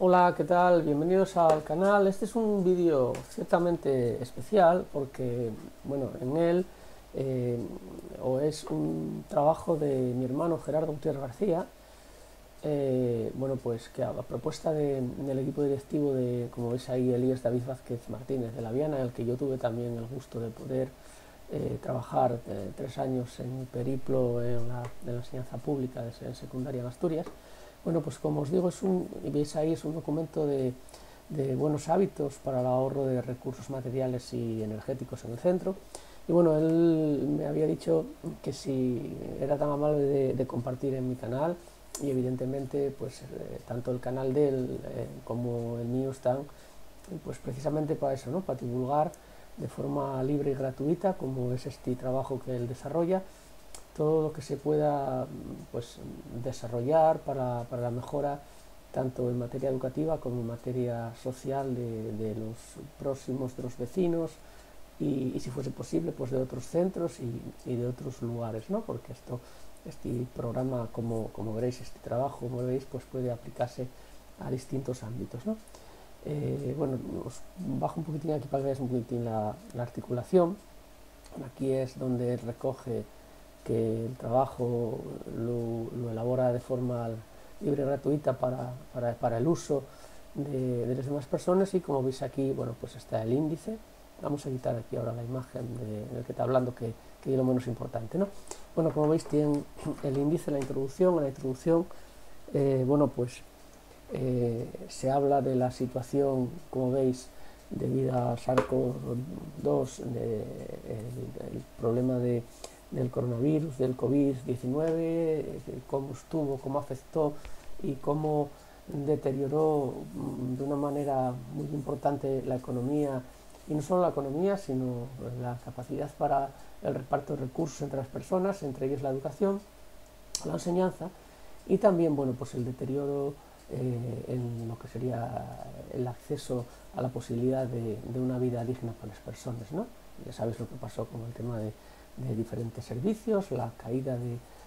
Hola, ¿qué tal? Bienvenidos al canal. Este es un vídeo ciertamente especial porque, bueno, en él o es un trabajo de mi hermano Gerardo Gutiérrez García, bueno, pues que a propuesta del equipo directivo de, como veis ahí, Elías David Vázquez Martínez de La Viana, en el que yo tuve también el gusto de poder trabajar 3 años en mi periplo en la enseñanza pública de secundaria en Asturias. Bueno, pues como os digo, y veis ahí, es un documento de buenos hábitos para el ahorro de recursos materiales y energéticos en el centro. Y bueno, él me había dicho que si era tan amable de compartir en mi canal, y evidentemente pues tanto el canal de él como el mío están pues precisamente para eso, ¿no? Para divulgar de forma libre y gratuita, como es este trabajo que él desarrolla, todo lo que se pueda pues desarrollar para la mejora tanto en materia educativa como en materia social de los próximos, de los vecinos y si fuese posible pues de otros centros y de otros lugares, ¿no? Porque este programa, como veréis, este trabajo, como veis, pues puede aplicarse a distintos ámbitos, ¿no? Bueno, os bajo un poquitín aquí para que veáis un poquitín la articulación. Aquí es donde recoge que el trabajo lo elabora de forma libre y gratuita para el uso de las demás personas, y como veis aquí, bueno, pues está el índice. Vamos a quitar aquí ahora la imagen en el que está hablando, que es lo menos importante, ¿no? Bueno, como veis tiene el índice, la introducción. En la introducción, bueno, pues se habla de la situación, como veis, debido a SARS-CoV-2, el problema del coronavirus, del COVID-19, cómo estuvo, cómo afectó y cómo deterioró de una manera muy importante la economía, y no solo la economía, sino la capacidad para el reparto de recursos entre las personas, entre ellas la educación, la enseñanza, y también, bueno, pues el deterioro en lo que sería el acceso a la posibilidad de una vida digna para las personas, ¿no? Ya sabéis lo que pasó con el tema de diferentes servicios, la caída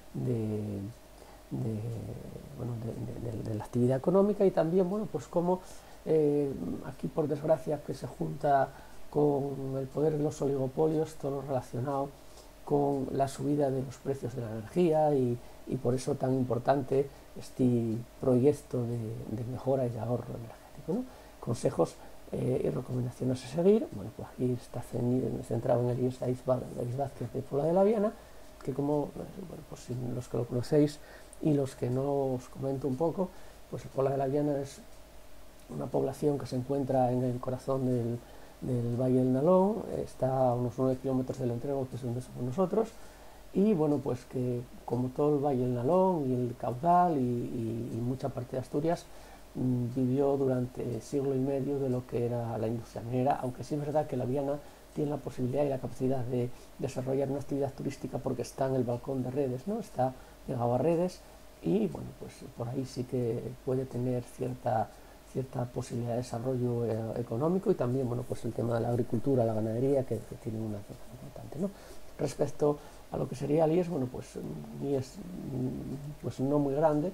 de la actividad económica, y también, bueno, pues como aquí, por desgracia, que se junta con el poder de los oligopolios, todo lo relacionado con la subida de los precios de la energía, y por eso tan importante este proyecto de mejora y de ahorro energético, ¿no? Consejos y recomendaciones a seguir. Bueno, pues aquí está centrado en Elías David Vázquez de Pola de la Viana, que como, bueno, pues los que lo conocéis y los que no, os comento un poco, pues Pola de la Viana es una población que se encuentra en el corazón del Valle del Nalón, está a unos 9 kilómetros del Entrego, que es donde somos nosotros, y bueno, pues que como todo el Valle del Nalón y el Caudal y mucha parte de Asturias, vivió durante siglo y medio de lo que era la industria minera, aunque sí es verdad que la Viana tiene la posibilidad y la capacidad de desarrollar una actividad turística porque está en el balcón de Redes, ¿no? Está pegado a Redes, y bueno, pues por ahí sí que puede tener cierta posibilidad de desarrollo económico, y también, bueno, pues el tema de la agricultura, la ganadería, que tiene una zona importante, ¿no? Respecto a lo que sería Alies, bueno, pues ni es pues no muy grande.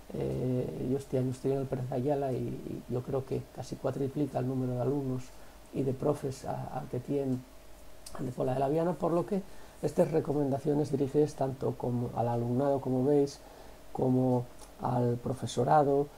Yo este año estoy en el Pérez de Ayala y yo creo que casi cuatriplica el número de alumnos y de profes al que tiene el de Pola de la Viana, por lo que estas recomendaciones dirigidas tanto como al alumnado, como veis, como al profesorado,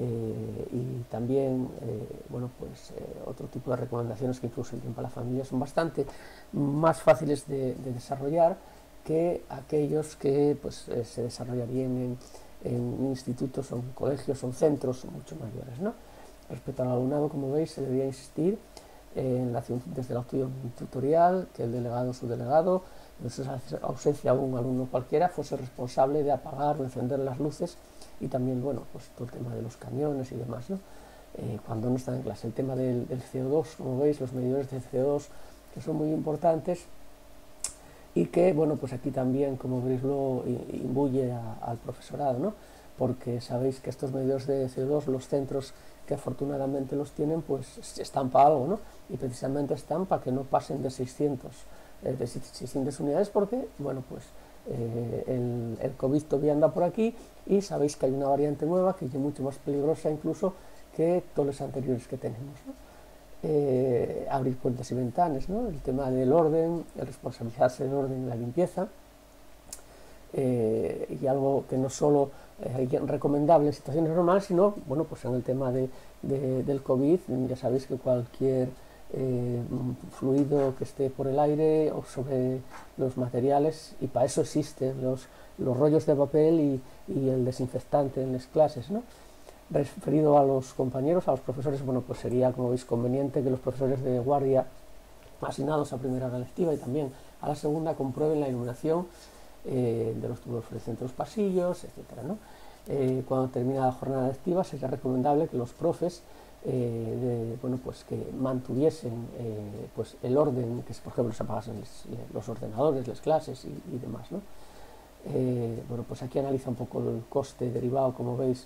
y también bueno, pues otro tipo de recomendaciones que incluso para la familia son bastante más fáciles de desarrollar que aquellos que pues se desarrollarían en institutos o en colegios o en centros mucho mayores, ¿no? Respecto al alumnado, como veis, se debería insistir desde la opción tutorial, que el delegado o subdelegado, en su ausencia un alumno cualquiera, fuese responsable de apagar o encender las luces, y también, bueno, pues todo el tema de los camiones y demás, ¿no? Cuando no están en clase. El tema del CO2, como veis, los medidores de CO2, que son muy importantes, y que, bueno, pues aquí también, como veis, lo imbuye al profesorado, ¿no? Porque sabéis que estos medidores de CO2, los centros que afortunadamente los tienen, pues están para algo, ¿no? Y precisamente están para que no pasen de 600 unidades, porque, bueno, pues el COVID todavía anda por aquí, y sabéis que hay una variante nueva que es mucho más peligrosa incluso que todos los anteriores que tenemos, ¿no? Abrir puertas y ventanas, ¿no? El tema del orden, el responsabilizarse del orden y la limpieza, y algo que no solo es recomendable en situaciones normales, sino, bueno, pues en el tema del COVID, ya sabéis que cualquier fluido que esté por el aire o sobre los materiales, y para eso existen los rollos de papel y el desinfectante en las clases, ¿no? Referido a los compañeros, a los profesores, bueno, pues sería, como veis, conveniente que los profesores de guardia asignados a primera hora lectiva y también a la segunda comprueben la iluminación de los tubos fluorescentes de los pasillos, etcétera, ¿no? Cuando termina la jornada lectiva sería recomendable que los profes bueno, pues que mantuviesen pues el orden, que por ejemplo se apagasen los ordenadores, las clases y demás, ¿no? Bueno, pues aquí analiza un poco el coste derivado, como veis,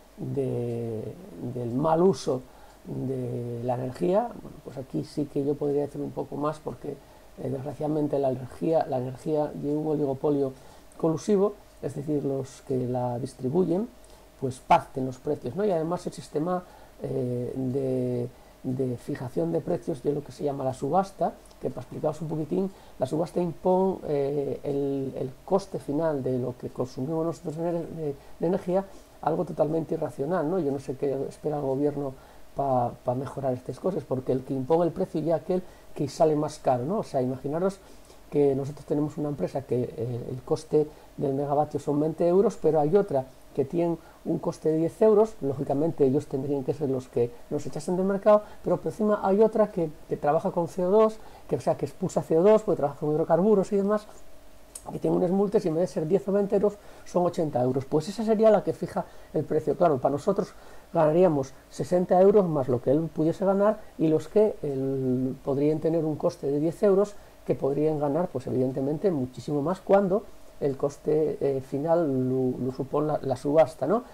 del mal uso de la energía. Bueno, pues aquí sí que yo podría decir un poco más, porque desgraciadamente la energía de un oligopolio colusivo, es decir, los que la distribuyen, pues pacten los precios, ¿no? Y además el sistema de fijación de precios de lo que se llama la subasta, que para explicaros un poquitín, la subasta impone el coste final de lo que consumimos nosotros de energía, algo totalmente irracional, ¿no? Yo no sé qué espera el gobierno para mejorar estas cosas, porque el que impone el precio ya aquel que sale más caro, ¿no? O sea, imaginaros que nosotros tenemos una empresa que el coste del megavatio son 20 euros, pero hay otra que tiene un coste de 10 euros, lógicamente ellos tendrían que ser los que nos echasen del mercado, pero por encima hay otra que trabaja con CO2, o sea, que expulsa CO2, porque trabaja con hidrocarburos y demás, que tiene unas multas y en vez de ser 10 o 20 euros son 80 euros. Pues esa sería la que fija el precio. Claro, para nosotros ganaríamos 60 euros más lo que él pudiese ganar, y los que podrían tener un coste de 10 euros que podrían ganar, pues evidentemente muchísimo más cuando el coste final lo supone la subasta, ¿no?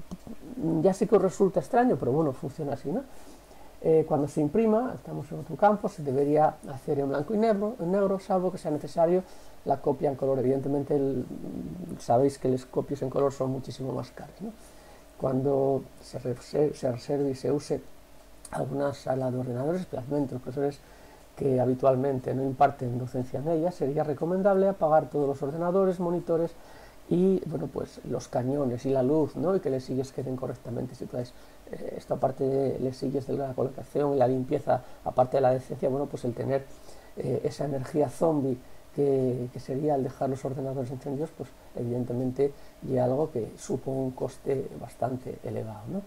Ya sé que os resulta extraño, pero bueno, funciona así, ¿no? Cuando se imprima, estamos en otro campo, se debería hacer en blanco y negro, salvo que sea necesario la copia en color. Evidentemente, sabéis que las copias en color son muchísimo más caras, ¿no? Cuando se reserve y se use alguna sala de ordenadores, especialmente los profesores que habitualmente no imparten docencia en ella, sería recomendable apagar todos los ordenadores, monitores y, bueno, pues los cañones y la luz, ¿no? Y que les sillas queden correctamente situadas. Esto, aparte de les sillas de la colocación y la limpieza, aparte de la decencia, bueno, pues el tener esa energía zombie que sería el dejar los ordenadores encendidos, pues evidentemente ya algo que supone un coste bastante elevado, ¿no?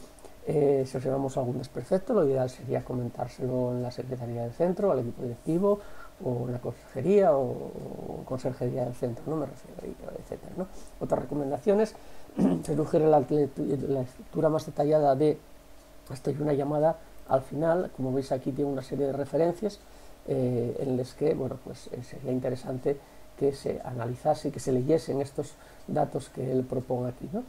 Si observamos algún desperfecto, lo ideal sería comentárselo en la secretaría del centro, al equipo directivo, o en la consejería o conserjería del centro, no me refiero, etcétera, ¿no? Otras recomendaciones: se sugiere la lectura más detallada de esto y una llamada al final. Como veis, aquí tiene una serie de referencias en las que, bueno, pues sería interesante que se analizase y que se leyesen estos datos que él propone aquí, ¿no?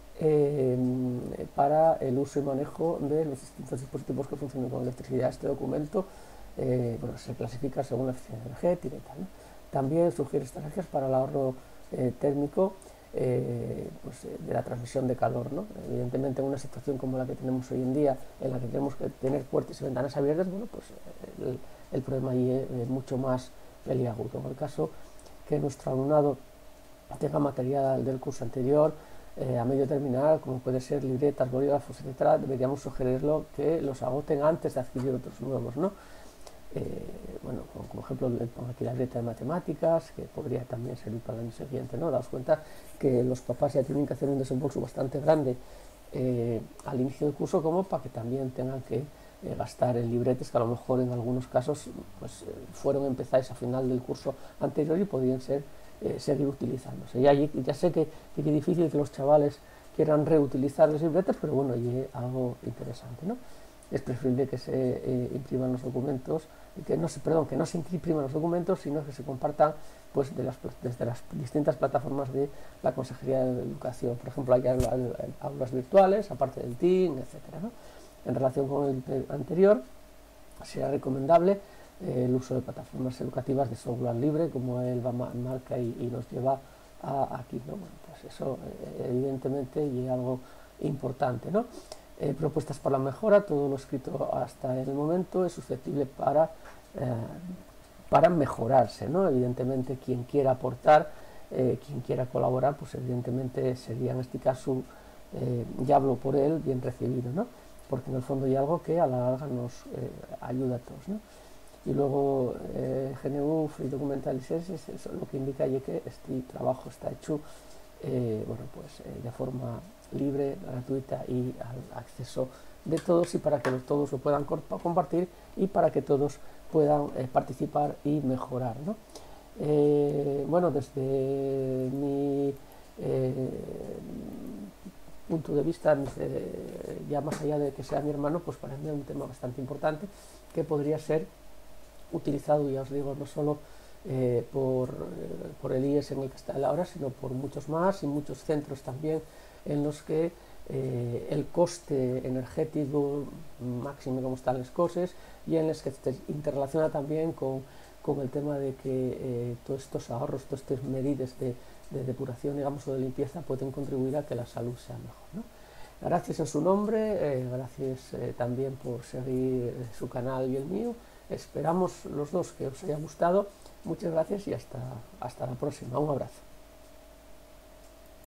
Para el uso y manejo de los distintos dispositivos que funcionan con electricidad. Este documento bueno, se clasifica según la eficiencia energética y tal, ¿no? También sugiere estrategias para el ahorro térmico pues, de la transmisión de calor, ¿no? Evidentemente, en una situación como la que tenemos hoy en día, en la que tenemos que tener puertas y ventanas abiertas, bueno, pues el problema ahí es mucho más peliagudo. En el caso que nuestro alumnado tenga material del curso anterior a medio terminar, como puede ser libretas, bolígrafos, etcétera, deberíamos sugerirlo que los agoten antes de adquirir otros nuevos, ¿no? Bueno, como ejemplo, pongo aquí la libreta de matemáticas, que podría también servir para el año siguiente, ¿no? Daos cuenta que los papás ya tienen que hacer un desembolso bastante grande al inicio del curso, como para que también tengan que gastar en libretes que a lo mejor en algunos casos pues, fueron empezados a final del curso anterior y podrían seguir utilizándose. Ya sé que es difícil que los chavales quieran reutilizar los libretes, pero bueno, y es algo interesante, ¿no? Es preferible que se impriman los documentos, que no se impriman los documentos, sino que se compartan pues, desde las distintas plataformas de la Consejería de Educación. Por ejemplo, hay aulas virtuales, aparte del TIN, etcétera, ¿no? En relación con el anterior, será recomendable el uso de plataformas educativas de software libre, como él marca y nos lleva aquí, ¿no? Bueno, pues eso evidentemente es algo importante, ¿no? propuestas para la mejora. Todo lo escrito hasta el momento es susceptible para mejorarse, ¿no? Evidentemente, quien quiera aportar, quien quiera colaborar, pues evidentemente sería en este caso, ya hablo por él, bien recibido, ¿no? Porque en el fondo hay algo que a la larga nos ayuda a todos, ¿no? Y luego GNU Free Documental Licenses, eso lo que indica es que este trabajo está hecho bueno, pues, de forma libre, gratuita y al acceso de todos, y para que todos lo puedan compartir y para que todos puedan participar y mejorar, ¿no? Bueno, desde mi punto de vista, ya más allá de que sea mi hermano, pues para mí es un tema bastante importante que podría ser utilizado, ya os digo, no solo por el IES en el que está él ahora, sino por muchos más y muchos centros también en los que el coste energético máximo, como están las cosas, y en los que se interrelaciona también con el tema de que todos estos ahorros, todas estas medidas de depuración, digamos, o de limpieza pueden contribuir a que la salud sea mejor, ¿no? Gracias en su nombre, gracias también por seguir su canal y el mío. Esperamos los dos que os haya gustado. Muchas gracias y hasta la próxima. Un abrazo.